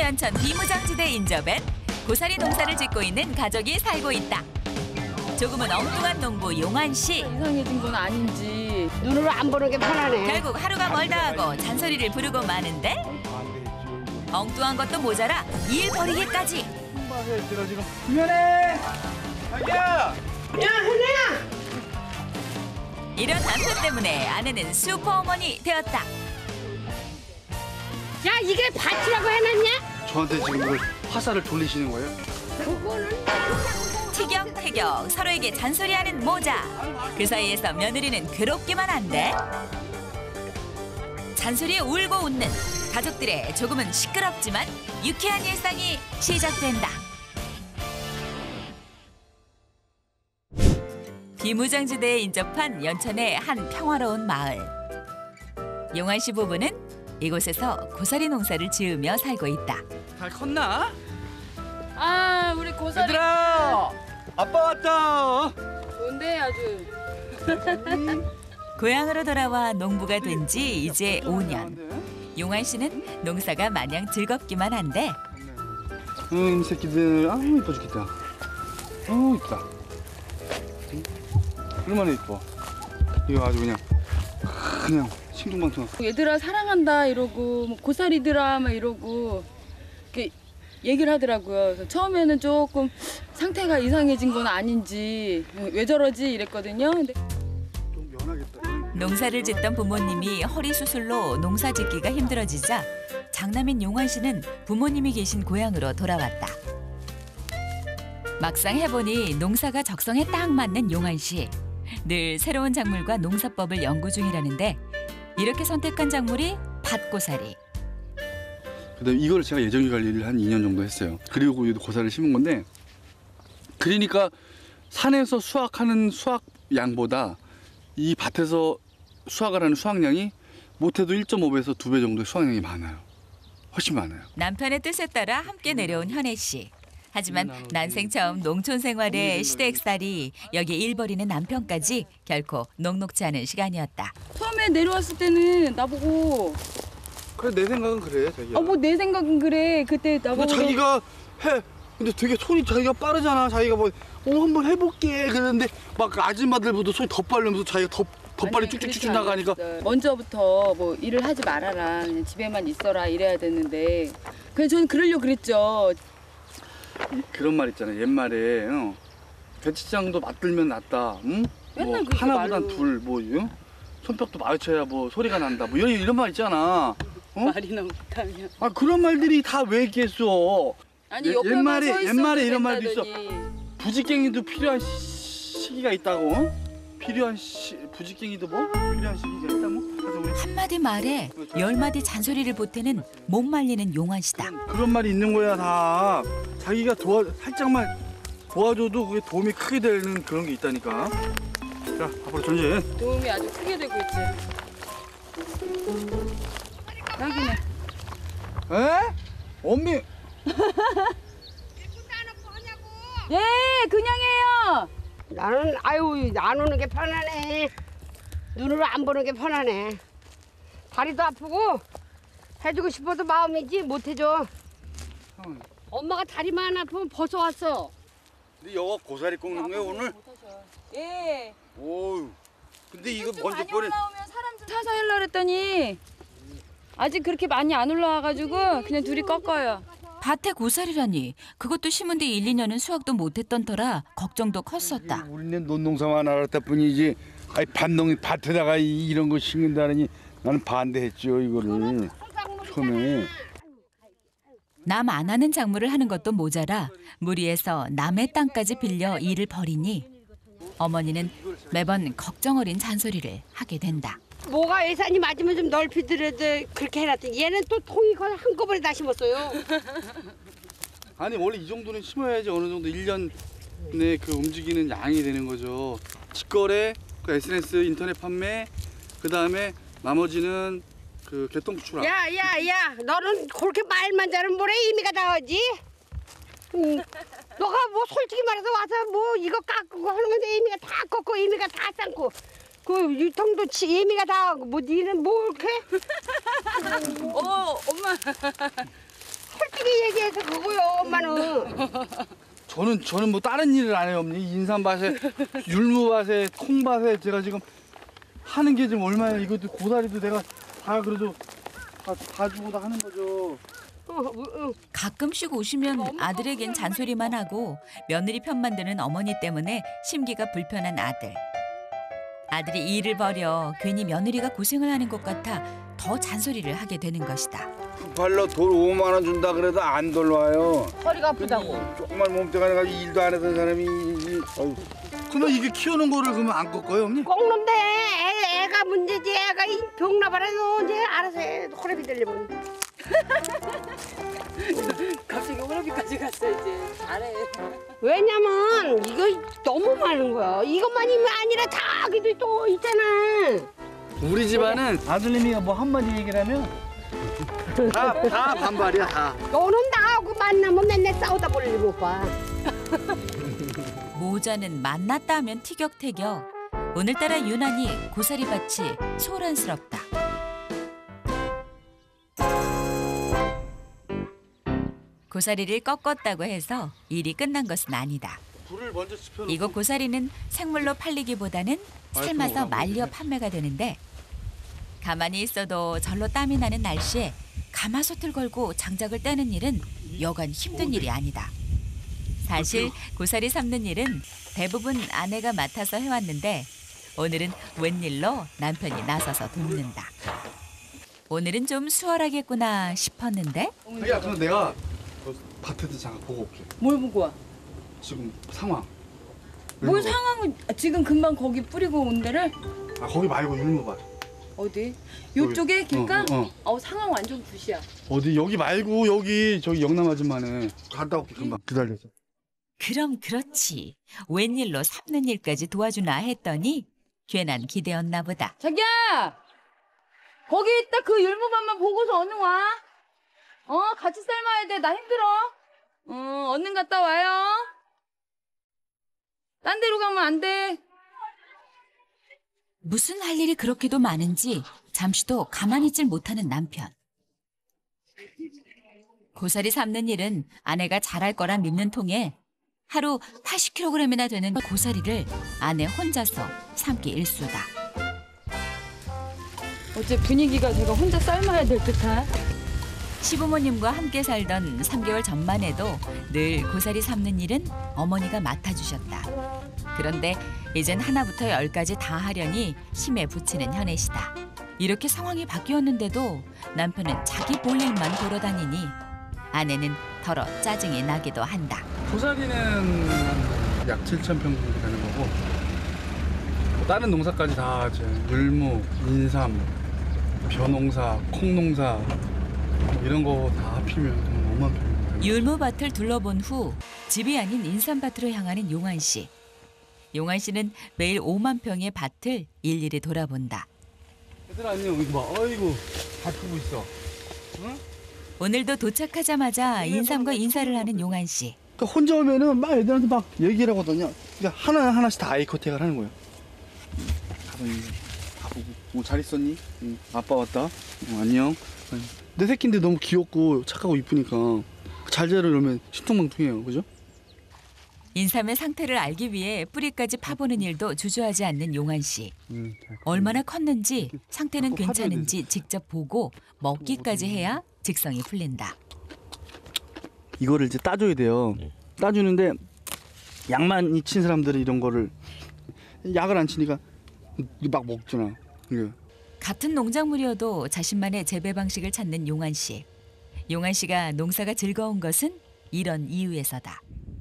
연천 비무장지대 인접엔 고사리 농사를 짓고 있는 가족이 살고 있다. 조금은 엉뚱한 농부 용환 씨. 이상해진 건 아닌지. 눈으로 안 보는 게 편하네. 결국 하루가 멀다 하고 잔소리를 부르고 마는데 엉뚱한 것도 모자라 일 벌이기까지. 미안해. 자기야. 야, 현애야. 이런 남편 때문에 아내는 슈퍼어머니 되었다. 야, 이게 밭이라고 해놨냐? 저한테 지금 이걸 화살을 돌리시는 거예요? 그거는 티격태격 서로에게 잔소리하는 모자. 그 사이에서 며느리는 괴롭기만 한데 잔소리에 울고 웃는 가족들의 조금은 시끄럽지만 유쾌한 일상이 시작된다. 비무장지대에 인접한 연천의 한 평화로운 마을. 용환 씨 부부는 이곳에서 고사리 농사를 지으며 살고 있다. 잘 컸나? 아, 우리 고사리. 얘들아, 아빠 왔다. 좋은데 아주. 고향으로 돌아와 농부가 된 지 이제 5년. 용환 씨는 농사가 마냥 즐겁기만 한데 이 새끼들, 아우 이뻐 죽겠다. 아우 이쁘다. 얼마나 이뻐. 이거 아주 그냥 싱둥방통. 얘들아 사랑한다 이러고 뭐 고사리들아 막 이러고 이렇게 얘기를 하더라고요. 그래서 처음에는 조금 상태가 이상해진 건 아닌지 왜 저러지 이랬거든요. 근데 좀 연하겠다. 농사를 짓던 부모님이 허리 수술로 농사 짓기가 힘들어지자 장남인 용환 씨는 부모님이 계신 고향으로 돌아왔다. 막상 해보니 농사가 적성에 딱 맞는 용환 씨. 늘 새로운 작물과 농사법을 연구 중이라는데 이렇게 선택한 작물이 밭고사리. 그다음에 이걸 제가 예정기 관리를 한 2년 정도 했어요. 그리고 고사리를 심은 건데 그러니까 산에서 수확하는 수확량보다 이 밭에서 수확을 하는 수확량이 못해도 1.5배에서 2배 정도의 수확량이 많아요. 훨씬 많아요. 남편의 뜻에 따라 함께 내려온 현애 씨. 하지만 난생 처음 농촌 생활의 시댁살이 여기에 일 벌이는 남편까지 결코 녹록지 않은 시간이었다. 처음에 내려왔을 때는 나보고 그래 내 생각은 그래 자기야. 뭐 내 생각은 그래. 그때 나보고 자기가 해. 근데 되게 손이 자기가 빠르잖아. 자기가 뭐 한번 해볼게 그러는데 막 아줌마들보다 손이 더 빠르면서 자기가 더 빨리 쭉쭉쭉 나가니까 먼저부터 뭐 일을 하지 말아라. 그냥 집에만 있어라 이래야 되는데 그냥 저는 그러려고 그랬죠. 그런 말 있잖아. 옛말에 배치장도 맞들면 낫다. 응? 맨날 뭐 그렇게 하나보단 말로. 둘, 뭐 응? 손뼉도 마주쳐야 뭐 소리가 난다. 뭐 이런 말 있잖아. 말이나 못하면. 아 그런 말들이 다 왜 있겠어? 아니 옆에만 서 있어도 옛말에 이런 말도 있어. 된다더니. 부직갱이도 필요한 시기가 있다고. 필요한 부직갱이도 뭐 필요한 시기가 있다고. 그래서 우리 한마디 말에 10마디 잔소리를 보태는 못 말리는 용환 씨다. 그런 말이 있는 거야 다. 자기가 살짝만 도와줘도 그게 도움이 크게 되는 그런 게 있다니까. 자, 앞으로 전진. 도움이 아주 크게 되고 있지. 여기네. 에? 엄미. 예, 그냥해요. 나는 아유 안 오는 게 편하네. 눈으로 안 보는 게 편하네. 다리도 아프고 해주고 싶어도 마음이지 못 해줘. 엄마가 다리만 아프면 벗어왔어. 근데 여가 고사리 꺾는 거야 오늘? 예. 오우. 근데 이거 좀 먼저 많이 버리. 올라오면 사람 좀 사서 하려고 그랬더니 아직 그렇게 많이 안 올라와가지고 그냥 둘이 꺾어요. 밭에 고사리라니 그것도 심은 뒤 1, 2년은 수확도 못했던 터라 걱정도 컸었다. 우리는 논농사만 알았다 뿐이지. 아니 밭에다가 이런 거 심는다느니 나는 반대했죠 이거를 처음에. 남 안 하는 작물을 하는 것도 모자라 무리해서 남의 땅까지 빌려 일을 벌이니 어머니는 매번 걱정 어린 잔소리를 하게 된다. 뭐가 예산이 맞으면 좀 넓히 들여도 그렇게 해놨더니 얘는 또 통이 거의 한꺼번에 다 심었어요. 아니 원래 이 정도는 심어야지 어느 정도 1년 내 그 움직이는 양이 되는 거죠. 직거래, 그 SNS 인터넷 판매, 그 다음에 나머지는 그 개똥 추락. 야야야 너는 그렇게 말만 잘하면 뭐래 의미가 다하지? 너가 뭐 솔직히 말해서 와서 뭐 이거 깎고 하는 건데 의미가 다 꺾고 의미가 다 쌓고 그 유통도 의미가 다 하고 뭐 니는 뭐 이렇게 엄마. 솔직히 그래서 그거요 엄마는. 저는 뭐 다른 일을 안 해요, 어머니. 인삼밭에, 율무밭에, 콩밭에 제가 지금 하는 게 지금 얼마야. 이것도 고사리도 내가 다 그래도 다 주고 다 하는 거죠. 가끔씩 오시면 아들에겐 잔소리만 하고 며느리 편만 드는 어머니 때문에 심기가 불편한 아들. 아들이 일을 벌여 괜히 며느리가 고생을 하는 것 같아 더 잔소리를 하게 되는 것이다. 발로 돌 5만 원 준다 그래도 안 돌아와요. 허리가 아프다고. 조금만 몸뚱아리 가지고 일도 안 했던 사람이 그러면 이게 키우는 거를 그러면 안 꺾어요, 어머니? 꺾는데 애가 문제지. 애가 이 병나발해서 이제 알아서 해. 호래비 들리면. 갑자기 호흡이까지 갔어 이제. 잘해. 왜냐면 이거 너무 많은 거야. 이것만이 아니라 자기도 또 있잖아. 우리 집안은 아들님이 뭐 한마디 얘기를 하면 다 반발이야, 다. 너는 나하고 만나면 맨날 싸우다 볼일 못 봐. 모자는 만났다 하면 티격태격. 오늘따라 유난히 고사리밭이 소란스럽다. 고사리를 꺾었다고 해서 일이 끝난 것은 아니다. 불을 먼저 지펴놓고 이곳 고사리는 생물로 팔리기보다는 삶아서 말려 판매가 되는데 가만히 있어도 절로 땀이 나는 날씨에 가마솥을 걸고 장작을 떼는 일은 여간 힘든 일이 아니다. 사실 고사리 삶는 일은 대부분 아내가 맡아서 해왔는데 오늘은 웬일로 남편이 나서서 돕는다. 오늘은 좀 수월하겠구나 싶었는데 야, 그럼 내가 밭에도 잠깐 보고 올게. 뭘 보고 와? 지금 상황. 뭘 율무밭. 상황을 지금 금방 거기 뿌리고 온 데를 아, 거기 말고 율무밭. 어디? 요쪽에 길가? 어. 상황 완전 굿이야. 어디 여기 말고 여기 저기 영남 아줌마네. 갔다 올게 금방. 기다려서. 그럼 그렇지. 웬일로 삶는 일까지 도와주나 했더니 괜한 기대였나 보다. 자기야! 거기 있다 그 율무밭만 보고서 얼른 와. 같이 삶아야 돼. 나 힘들어. 얼른 갔다 와요. 딴 데로 가면 안 돼. 무슨 할 일이 그렇게도 많은지 잠시도 가만히 있질 못하는 남편. 고사리 삶는 일은 아내가 잘할 거란 믿는 통에 하루 80kg이나 되는 고사리를 아내 혼자서 삶기 일쑤다. 어째 분위기가 제가 혼자 삶아야 될 듯한. 시부모님과 함께 살던 3개월 전만 해도 늘 고사리 삶는 일은 어머니가 맡아주셨다. 그런데 이젠 하나부터 10까지 다 하려니 힘에 부치는 현애시다. 이렇게 상황이 바뀌었는데도 남편은 자기 볼 일만 돌아다니니 아내는 덜어 짜증이 나기도 한다. 고사리는 약 7,000평 정도 되는 거고 다른 농사까지 다 이제 율무, 인삼, 벼농사, 콩농사 이런 거 다 합치면 좀 5만 평. 율무밭을 둘러본 후 집이 아닌 인삼밭으로 향하는 용환 씨. 용환 씨는 매일 5만 평의 밭을 일일이 돌아본다. 얘들아 안녕. 이거 봐. 어이구 다 크고 있어. 오늘도 도착하자마자 인삼과 인사를 하는 용환 씨. 그러니까 혼자 오면은 막 애들한테 막 얘기를 하거든요. 그러니까 하나하나씩 다 아이 컨택을 하는 거예요. 가서 가보고 뭐 잘 있었니? 응. 아빠 왔다. 안녕. 내 새끼인데 너무 귀엽고 착하고 이쁘니까 잘 자라려면 신통방통해요. 그죠? 인삼의 상태를 알기 위해 뿌리까지 파보는 일도 주저하지 않는 용환 씨. 얼마나 컸는지 상태는 괜찮은지 직접 보고 먹기까지 해야 직성이 풀린다. 이거를 이제 따줘야 돼요. 따주는데 약만 친 사람들은 이런 거를 약을 안 치니까 막 먹잖아. 같은 농작물이어도 자신만의 재배 방식을 찾는 용환 씨. 용환 씨가 농사가 즐거운 것은 이런 이유에서다.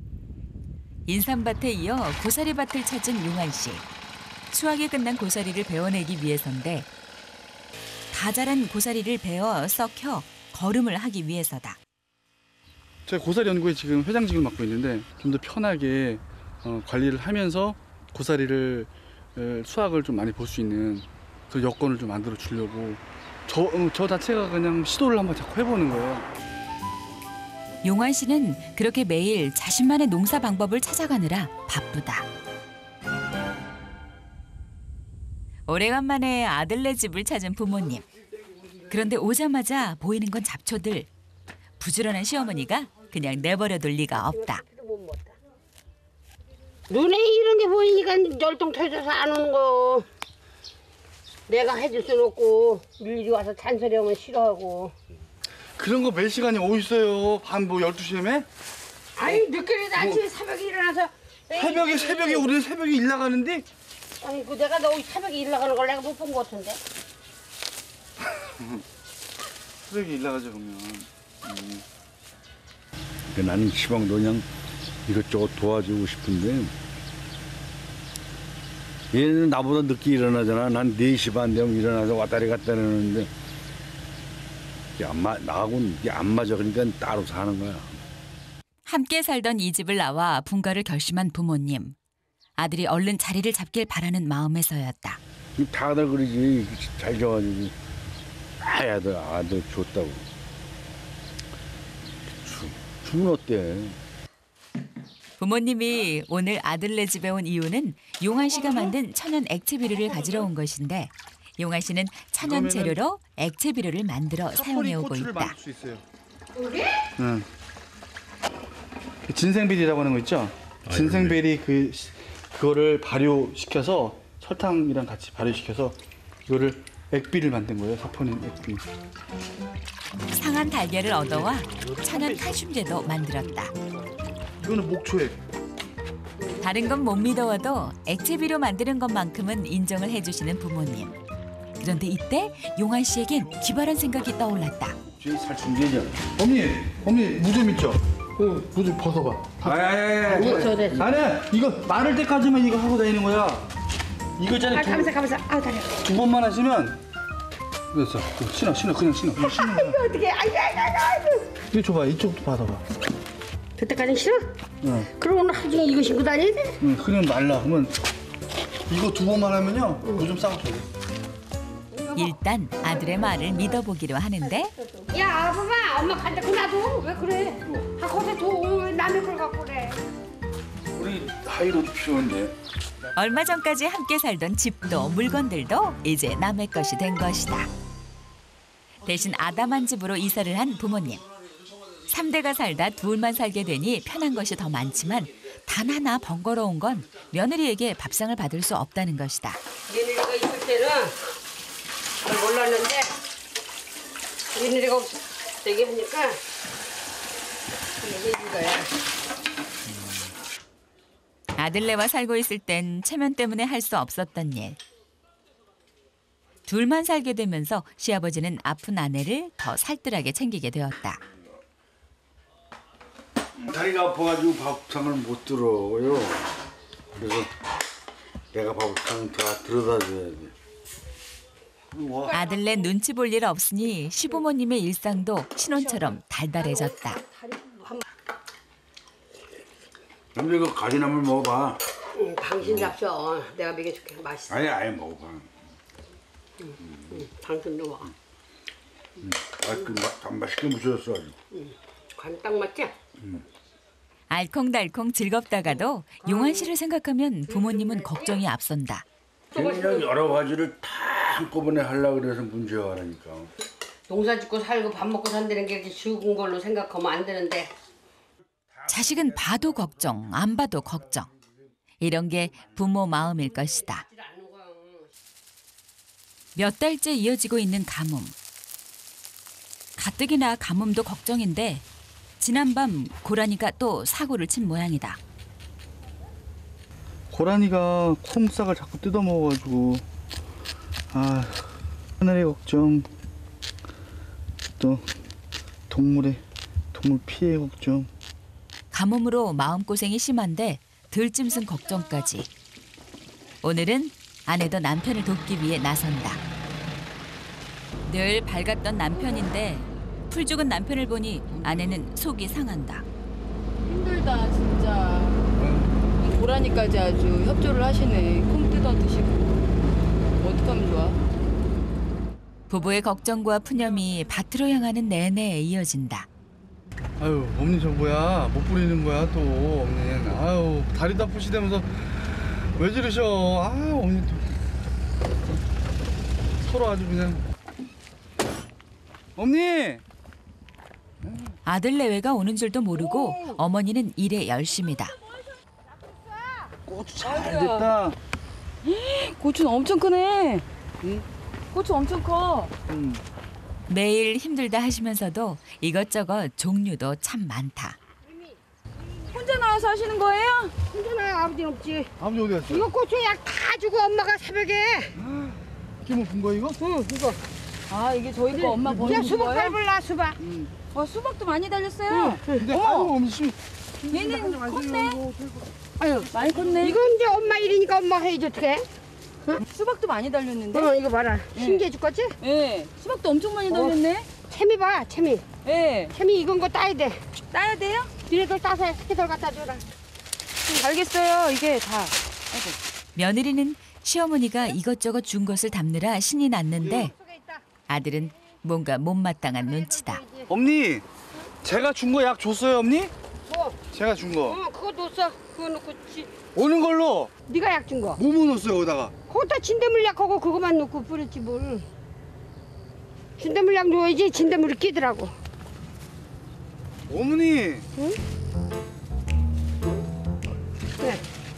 인삼밭에 이어 고사리밭을 찾은 용환 씨. 수확이 끝난 고사리를 베어내기 위해서인데 다 자란 고사리를 베어 썩혀 거름을 하기 위해서다. 제가 고사리 연구에 지금 회장직을 맡고 있는데 좀 더 편하게 관리를 하면서 고사리를 수확을 좀 많이 볼 수 있는 그 여건을 좀 만들어 주려고 저 자체가 그냥 시도를 한번 자꾸 해보는 거예요. 용환 씨는 그렇게 매일 자신만의 농사 방법을 찾아가느라 바쁘다. 오래간만에 아들네 집을 찾은 부모님. 그런데 오자마자 보이는 건 잡초들. 부지런한 시어머니가 그냥 내버려둘 리가 없다. 눈에 이런 게 보이니까 열동 터져서 안 오는 거. 내가 해줄 수는 없고 일일이 와서 잔소리하면 싫어하고. 그런 거 몇 시간이 어딨어요? 밤 뭐 12시에? 아니 늦게라도 아침에 새벽에 일어나서 새벽에 우리 새벽에 일 나가는데? 아니 그 내가 너 새벽에 일 나가는 걸 내가 못 본 것 같은데. 새벽에 일 나가죠 그러면. 나는 시방도 그냥 이것저것 도와주고 싶은데 얘는 나보다 늦게 일어나잖아. 난 4시 반 되면 일어나서 왔다리 갔다 하는데 나하고는 이게 안 맞아. 그러니까 따로 사는 거야. 함께 살던 이 집을 나와 분가를 결심한 부모님. 아들이 얼른 자리를 잡길 바라는 마음에서였다. 다들 그러지. 잘 져가지고 아들 좋다고. 춤은 어때? 부모님이 오늘 아들네 집에 온 이유는 용환 씨가 만든 천연 액체 비료를 가지러 온 것인데 용환 씨는 천연 재료로 액체 비료를 만들어 사용해 오고 고추를 있다. 만들 수 있어요. 응. 진생베리라고 하는 거 있죠? 진생베리 그거를 발효시켜서 설탕이랑 같이 발효시켜서 이거를 액비를 만든 거예요. 사포닌 액비. 상한 달걀을 얻어와 천연 칼슘제도 만들었다. 이거는 목초액. 다른 건 못 믿어와도 액체 비료 만드는 것만큼은 인정을 해주시는 부모님. 그런데 이때 용환 씨에겐 기발한 생각이 떠올랐다. 쟤 살충제냐? 어머니 무좀 있죠? 무좀 벗어봐. 아니. 아니야 이거 마를 때까지만 이거 하고 다니는 거야. 이거 있잖아. 가면서 아 다리. 2번만 하시면 됐어. 신어 그냥 신어. 이거 신는 거야. 어떻게 아이고. 이거 줘봐 이쪽도 받아봐. 그때까지는 싫어? 응. 그럼 오늘 하루 종일 이거 신고 다녀야 돼? 응, 그냥 말라. 그러면 이거 2번만 하면요 무좀 싸고 줘. 일단 아들의 말을 믿어보기로 하는데 야 아빠가 엄마 간다 놔둬. 왜 그래? 아 거기서 둬. 남의 걸 갖고 그래. 우리 하이로도 필요한데. 얼마 전까지 함께 살던 집도 물건들도 이제 남의 것이 된 것이다. 대신 아담한 집으로 이사를 한 부모님. 3대가 살다 둘만 살게 되니 편한 것이 더 많지만 단 하나 번거로운 건 며느리에게 밥상을 받을 수 없다는 것이다. 며느리가 있을 때는 잘 몰랐는데 며느리가 되게 하니까 이게 이거야. 아들네와 살고 있을 땐 체면 때문에 할 수 없었던 일. 둘만 살게 되면서 시아버지는 아픈 아내를 더 살뜰하게 챙기게 되었다. 다리가 아파가지고 밥상을 못 들어요. 그래서 내가 밥상을 다 들어다 줘야 돼. 아들네 눈치 볼 일 없으니 시부모님의 일상도 신혼처럼 달달해졌다. 근데 이거 가지나물 먹어봐. 당신 잡숴. 내가 먹여줄게. 맛있어. 아니 먹어봐. 당신도 먹어. 맛있게 무쳐졌어 아주. 간 딱 맞지? 알콩달콩 즐겁다가도 용환 씨를 생각하면 부모님은 걱정이 앞선다. 그냥 여러 가지를 다 한꺼번에 하려고 그래서 문제가 하니까. 농사 짓고 살고 밥 먹고 산다는 게 이렇게 쉬운 걸로 생각하면 안 되는데. 자식은 봐도 걱정, 안 봐도 걱정. 이런 게 부모 마음일 것이다. 몇 달째 이어지고 있는 가뭄. 가뜩이나 가뭄도 걱정인데 지난밤 고라니가 또 사고를 친 모양이다. 고라니가 콩싹을 자꾸 뜯어먹어가지고 하늘의 걱정 또 동물 피해 걱정. 가뭄으로 마음고생이 심한데 들짐승 걱정까지. 오늘은 아내도 남편을 돕기 위해 나선다. 늘 밝았던 남편인데 풀 죽은 남편을 보니 아내는 속이 상한다. 힘들다 진짜. 이 고라니까지 아주 협조를 하시네. 콩 뜯어 드시고. 어떡하면 좋아? 부부의 걱정과 푸념이 밭으로 향하는 내내 이어진다. 아유 어머니 저 뭐야 못 부리는 거야 또 어머니. 아유 다리도 아프시다면서 왜 저러셔. 아유 어머니 또 서로 아주 그냥 어머니. 아들 내외가 오는 줄도 모르고 어머니는 일에 열심이다. 고추 잘 됐다. 고추는 엄청 크네. 응? 고추 엄청 커. 매일 힘들다 하시면서도 이것저것 종류도 참 많다. 혼자 나와서 하시는 거예요? 괜찮아, 아버지는 없지. 아버지 어디 갔어? 이거 고추 약 다 주고 엄마가 새벽에. 이게 뭐 본 거야 이거? 응, 이거. 아 이게 저희 거 엄마 야, 버는 수박 거예요? 밟을라, 수박. 수박도 많이 달렸어요. 근데 어머. 아유 엄청 얘는 컸네. 아유, 많이 컸네. 이건 이제 엄마 일이니까 엄마 해야지 어떡해? 수박도 많이 달렸는데? 이거 봐라. 신기해 죽겠지? 예. 수박도 엄청 많이 달렸네. 채미 봐, 채미. 예. 채미 익은 거 따야 돼. 따야 돼요? 니네들 따서 새끼들 갖다 줘라. 알겠어요. 이게 다. 며느리는 시어머니가 이것저것 준 것을 담느라 신이 났는데 속에 있다. 아들은 뭔가 못마땅한 눈치다. 엄니 제가 준 거 약 줬어요 엄니? 뭐? 제가 준 거. 그거 넣었어. 그거 넣고 오는 걸로 네가 약 준 거. 뭐 넣었어요 거기다가? 거기다 진대물약하고 그거만 넣고 뿌렸지 뭘. 진대물약 넣어야지 진대물이 끼더라고. 어머니 그래.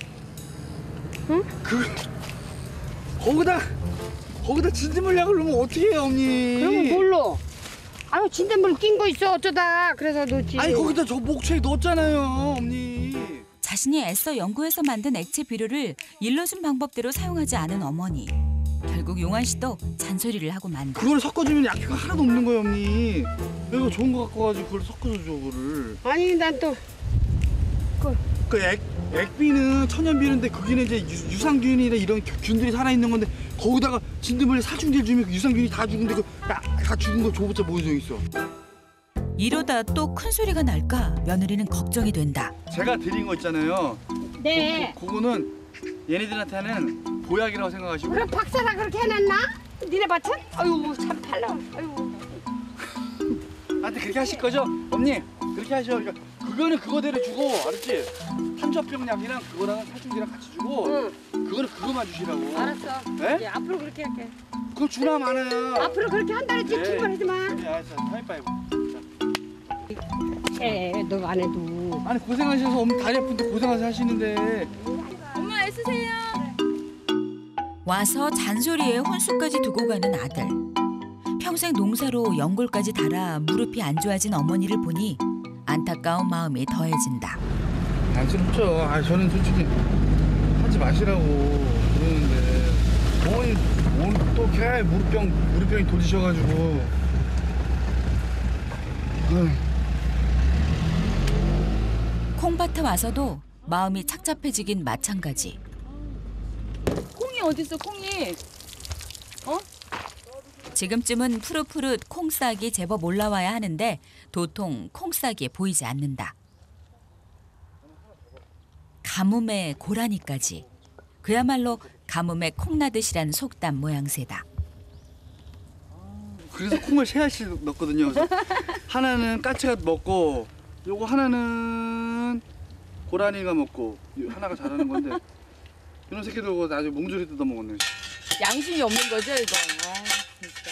거기다 진드물약을 넣으면 어떻게 해요 엄니? 그러면 뭘로? 아유 진대물 낀 거 있어 어쩌다. 그래서 넣지. 아니 거기다 저 목초에 넣었잖아요 엄니. 자신이 애써 연구해서 만든 액체 비료를 일러준 방법대로 사용하지 않은 어머니. 결국 용환 씨도 잔소리를 하고 만다. 그걸 섞어주면 약효가 하나도 없는 거예요 엄니. 이거 좋은 거 갖고 가지고 그걸 섞어줘 그거를. 아니 난 또 그 액비는 천연비료인데 거기는 이제 유산균이나 이런 균들이 살아있는 건데 거기다가 진드물에 살충제를 주면 그 유산균이 다 죽은데 다 죽은 거 줘봤자 뭐 소용 있어. 이러다 또 큰 소리가 날까 며느리는 걱정이 된다. 제가 드린 거 있잖아요. 네. 그거는 얘네들한테는 보약이라고 생각하시고. 그럼 박사가 그렇게 해놨나? 니네 밭은? 아유 참 팔라. 아유. 나한테 그렇게 하실 거죠? 언니 그렇게 하셔. 그러니까 그거는 그거대로 주고 알았지? 탄저병약이랑 그거랑 살충제랑 같이 주고 그거는 그거만 주시라고. 알았어. 네? 예, 앞으로 그렇게 할게. 그거 주나 마나요. 앞으로 그렇게 한다고 했지. 네. 칭찬하지 마. 네 알았어. 하이파이브. 너가 안 해도. 아니 고생하셔서 엄마 다리 아픈데 고생하셔 하시는데. 엄마 애쓰세요. 와서 잔소리에 혼수까지 두고 가는 아들. 평생 농사로 연골까지 달아 무릎이 안 좋아진 어머니를 보니 안타까운 마음이 더해진다. 안쓰럽죠. 아 저는 솔직히 하지 마시라고 그러는데 어머니 오늘 또 걔 무릎병이 도지셔가지고. 콩밭에 와서도 마음이 착잡해지긴 마찬가지. 콩이 어딨어 콩이? 지금쯤은 푸릇푸릇 콩싹이 제법 올라와야 하는데 도통 콩싹이 보이지 않는다. 가뭄에 고라니까지. 그야말로 가뭄에 콩나듯이란 속담 모양새다. 그래서 콩을 세 알씩 넣었거든요. 그래서 하나는 까치가 먹고 요거 하나는 고라니가 먹고 하나가 자라는 건데 이런 새끼들 아주 몽졸이 뜯어 먹었네. 양심이 없는 거죠 이거. 진짜.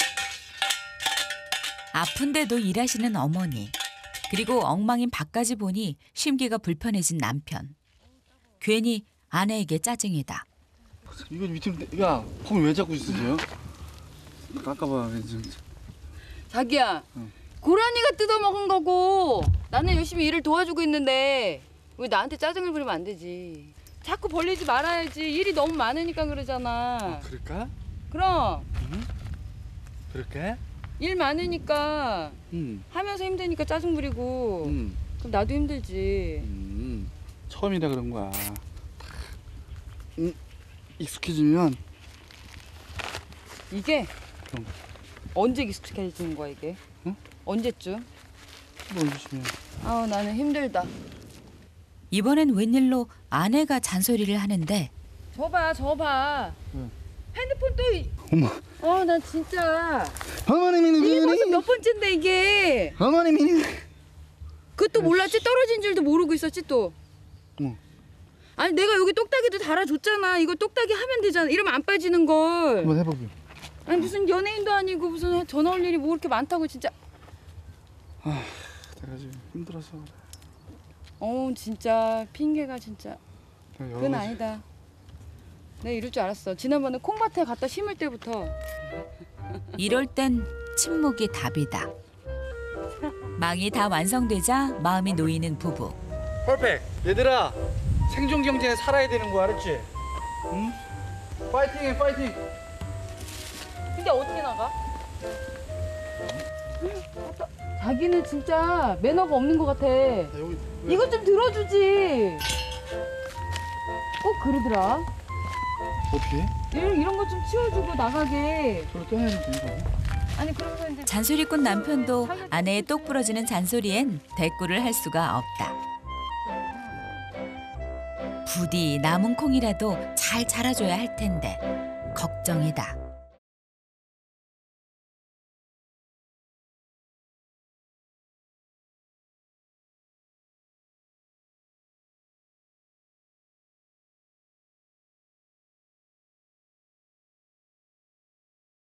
아픈데도 일하시는 어머니. 그리고 엉망인 밭까지 보니 심기가 불편해진 남편. 괜히 아내에게 짜증이다. 이거 밑으로 야 콩을 왜 자꾸 쓰세요? 깎아봐. 자기야. 고라니가 뜯어먹은 거고 나는 열심히 일을 도와주고 있는데 왜 나한테 짜증을 부리면 안 되지. 자꾸 벌리지 말아야지. 일이 너무 많으니까 그러잖아. 그럴까? 그럼 그럴까? 일 많으니까 하면서 힘드니까 짜증 부리고 그럼 나도 힘들지. 처음이라 그런 거야. 익숙해지면 이게 그럼. 언제 익숙해지는 거야 이게? 응? 언제쯤? 뭐 조심해. 아우 나는 힘들다. 이번엔 웬일로 아내가 잔소리를 하는데 저봐. 응. 핸드폰 또. 엄마. 나 진짜. 어머님이 이게 벌써 몇 번째인데 이게. 어머님이 그것도 몰랐지? 떨어진 줄도 모르고 있었지 또. 응. 아니 내가 여기 똑딱이도 달아줬잖아. 이거 똑딱이 하면 되잖아. 이러면 안 빠지는 걸. 한번 해보게. 아니 무슨 연예인도 아니고 무슨 전화 올 일이 뭐 그렇게 많다고 진짜. 내가 지금 힘들어서 진짜 핑계가 진짜 그래. 여러 그건 가지. 아니다. 내가 이럴 줄 알았어. 지난번에 콩밭에 갖다 심을 때부터 이럴 땐 침묵이 답이다. 망이 다 완성되자 마음이 놓이는 부부. 퍼펙. 얘들아, 생존 경쟁에 살아야 되는 거 알았지? 응? 파이팅해, 파이팅. 근데 어떻게 나가? 자기는 진짜 매너가 없는 것 같아. 여기 이것 좀 들어주지. 꼭 그러더라. 어떻게 해? 이런 거 좀 치워주고 나가게. 저를 떠나야 되는 거야? 아니 그러면서 이제 잔소리꾼 남편도 아내의 똑 부러지는 잔소리엔 대꾸를 할 수가 없다. 부디 남은 콩이라도 잘 자라줘야 할 텐데 걱정이다.